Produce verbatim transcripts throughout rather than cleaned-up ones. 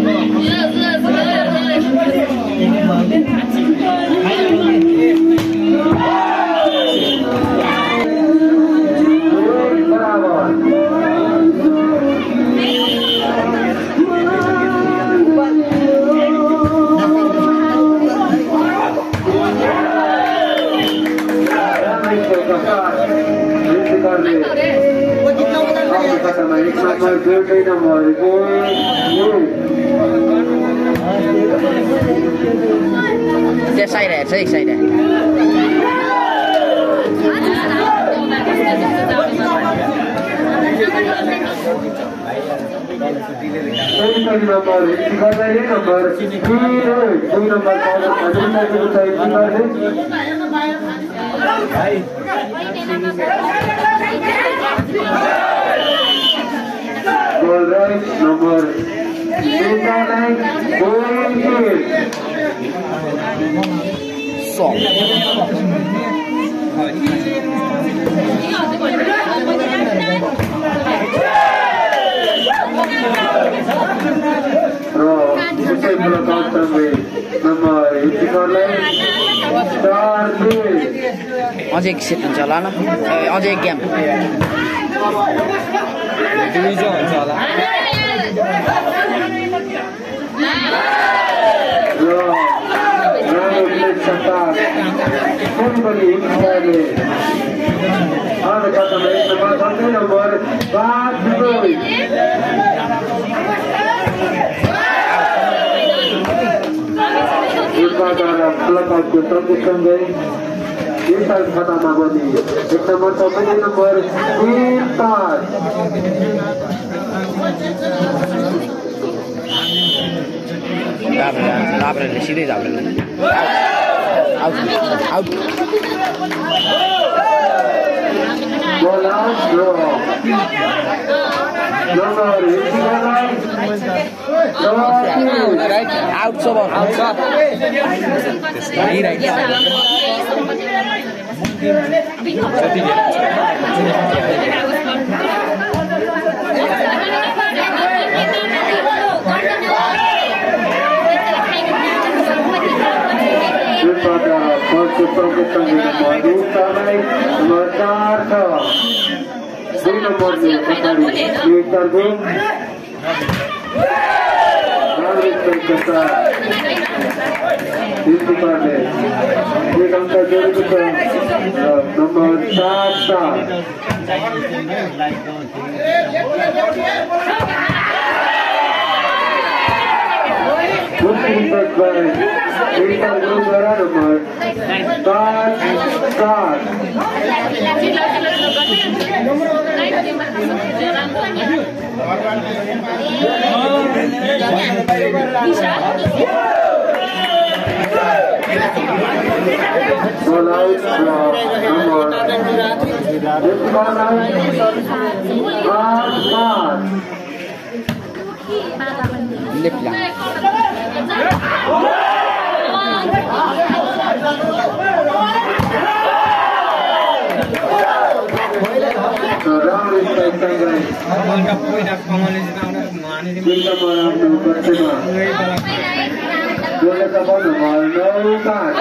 This side there, this side there. Goal right number nine, going here. Song. Draw. Usai bola counter में number eighty line. Star three. अझै एक set हुन्छ होला न अझै एक गेम दुईजना हुन्छ होला Ini salah kata Mabodi. एक नंबर चौपन नंबर तीन पाँच. Dabra, dabra, decide dabra. Out, out. Ball out, draw. Number eighty-one. Right, out so ball. Out so. Right, right. Number Tata. Looking back by Rita Lugara number Start, start. Ball out, draw, number this ball out, pass, pass. Left lang. So round is by Sangrai. Jika malam tu bersama. Boleh kapan nombor no kan?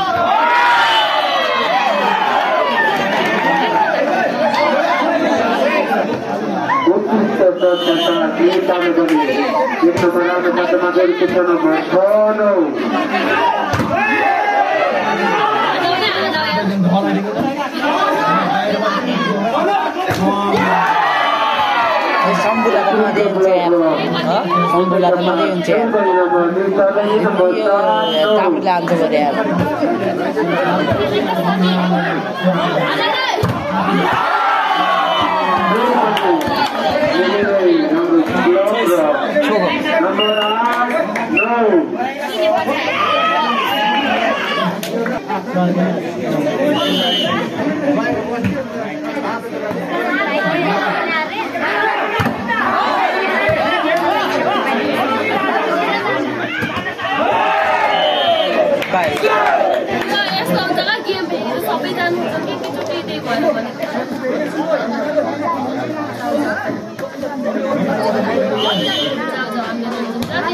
Untuk tetap tetap kita memberi. Kita malam teman-teman dari kita nombor no. Sambulakan mati uncap, sambulakan mati uncap. Tapi langsung berdaya.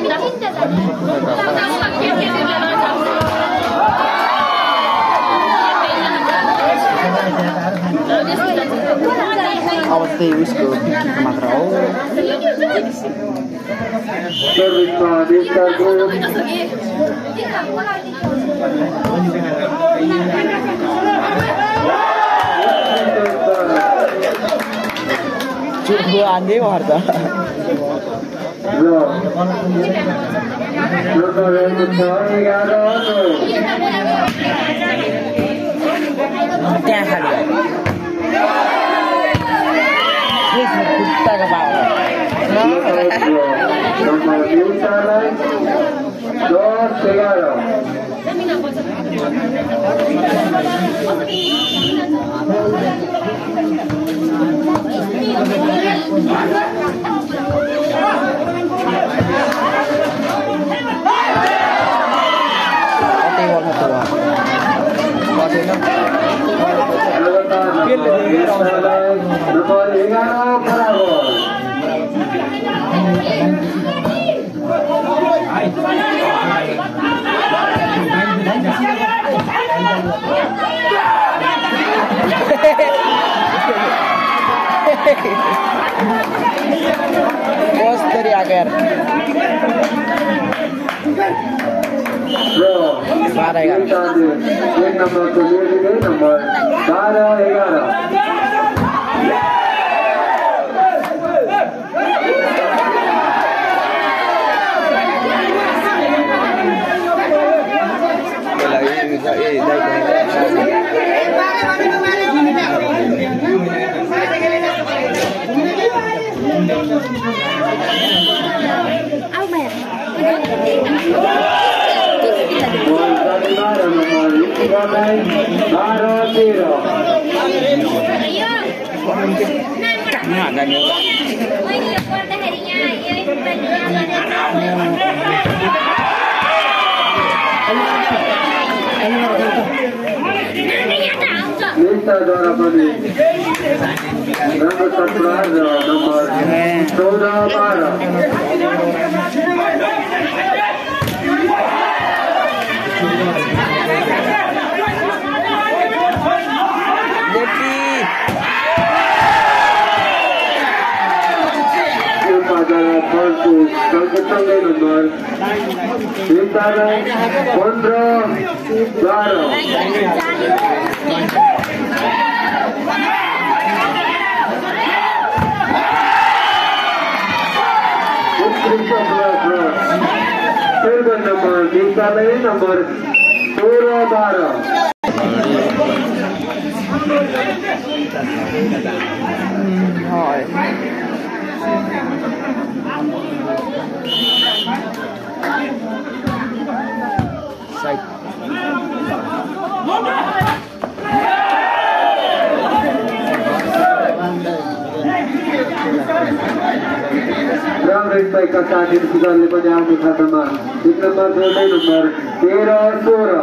अब त्यही उसको मात्र हो चुप्पो आन्दै भर्छ त्यहाँ खाली खुट्टाको बाबा कतै गर्नु त बस तरी आकर बारह ग्यारह एक नंबर को ले गए नंबर बारह ग्यारह द्वारा बने रंग सत्रह नंबर चौदह बारह नंबर पंद्रह बारह नंबर विद्यालय नंबर सोलह बारह का साथी सुधारले पनि आउने खातामा एक नंबर जोड्दै नंबर तेरह सोलह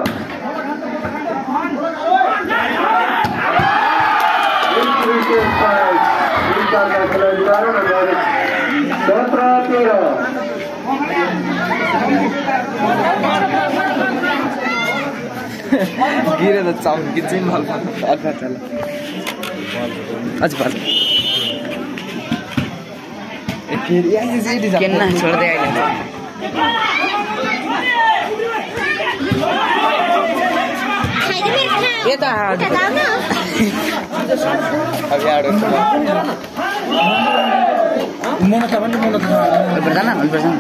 नंबर सत्रह तेरह गिरे त चाउन किच्चै मल अर्का चल अझ भल फेरि यहाँ चाहिँ केन्ना छोड्दै आइले यता अगाडि मोनो त पनि मोनो त पर्दैन पर्दैन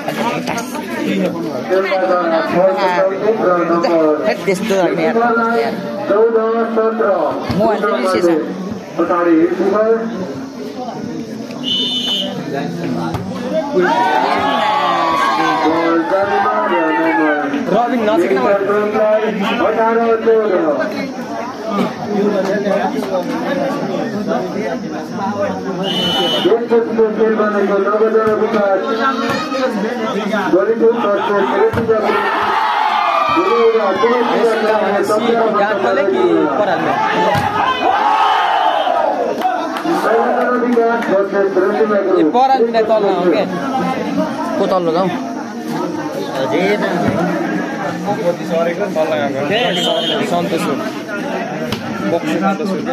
त्यस्तो होइन यार म रबिन नजिक पर तल को तल लगाऊ सन्तोष हो बक्सु सन्तोष हो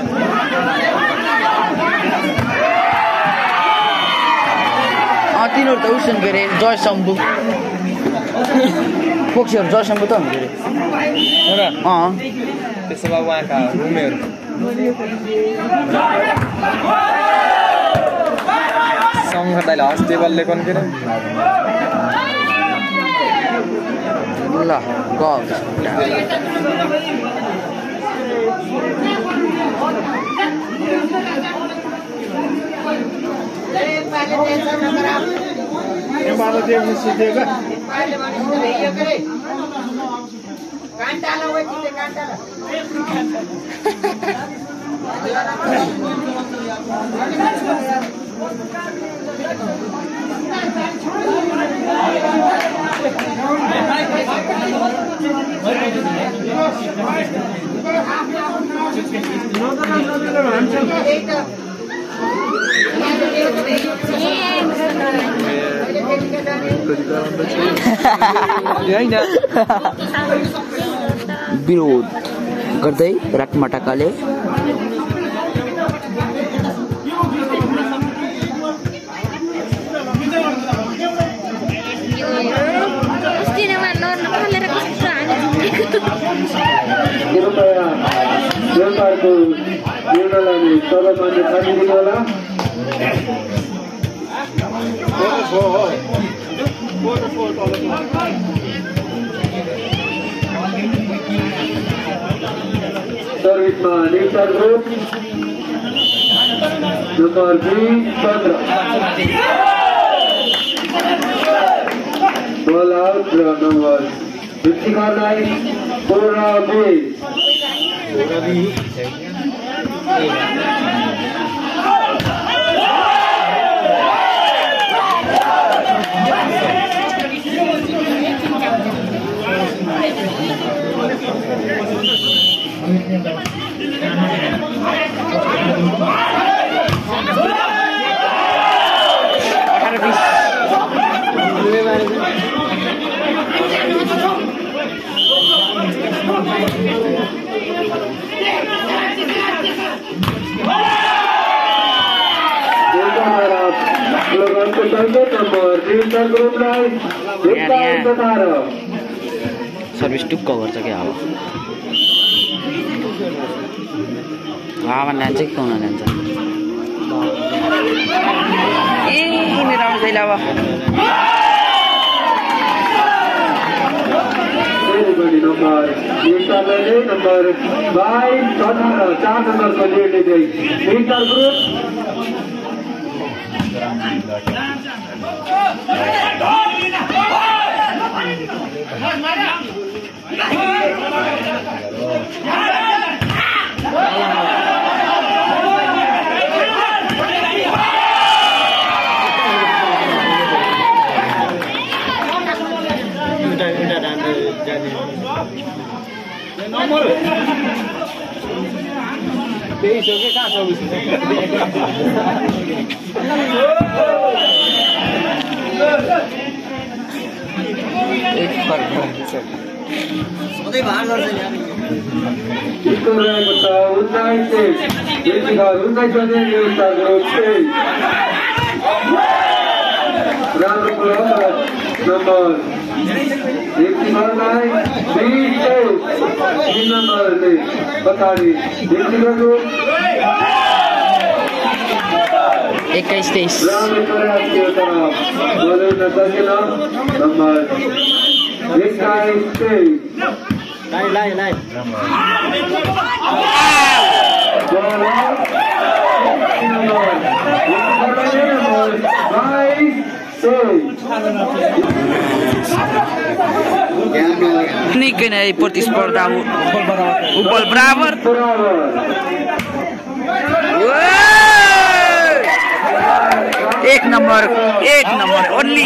तिनीहरू त उसन के अरे जय शम्भु पोक्सीहरू जय शम्भु त हुनु अरे अँ त्यसो भए उहाँका रुमेहरू सङ्घ दाइले हस्टेबलले पनि के ल गफ विरोध गर्दै राकमाटाकाले कृपया व्यापारको निर्णयलाई सर्वमान्य ठानिदिनु होला सर्भिसमा निर्चार ग्रुप नम्बर दुई पन्ध्र बल आउट र नम्बर फिफ्टीलाई पूर्ण बिस सर्भिस टुक्क गर्छ क्या अब हावा ल्यान्छ कि कौन ल्यान्छ ए मेरो आउँदैन अब नम्बर नम्बर बाइस अठार चार नम्बरको लिएर निर्चार ग्रुप तेईस हो गया कहाँ चौबीस एक फर्क इक्कीस तेईस लाइन लाइन लाइन निकै नै प्रतिस्पर्धा उपल बराबर एक नंबर एक नंबर ओन्ली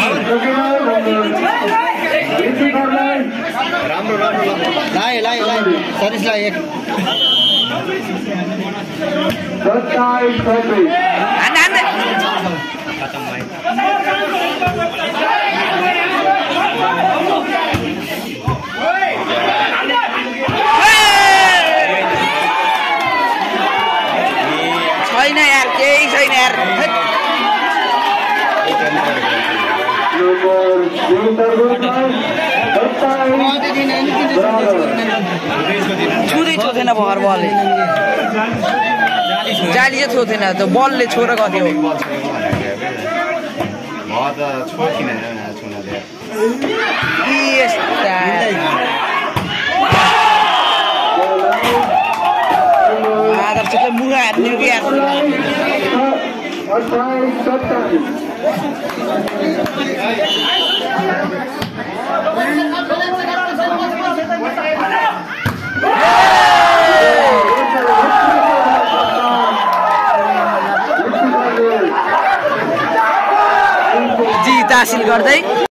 राम्रो राम्रो लाइ लाइ लाइ सरिसलाई एक खतम भाइ छुँदै छोथेन भर बलले जाली चाहिँ छोथेन त्यो बलले छोएर गयो आदर्शले मुगा हान्ने कि जित हासिल गर्दै